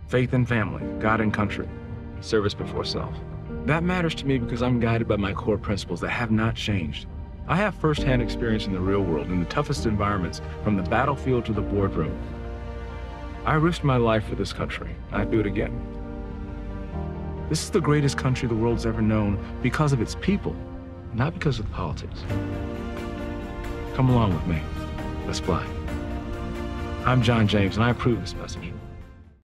Faith and family, God and country, service before self. That matters to me because I'm guided by my core principles that have not changed. I have firsthand experience in the real world, in the toughest environments, from the battlefield to the boardroom. I risked my life for this country. I'd do it again. This is the greatest country the world's ever known because of its people, not because of the politics. Come along with me. Let's fly. I'm John James, and I approve this message.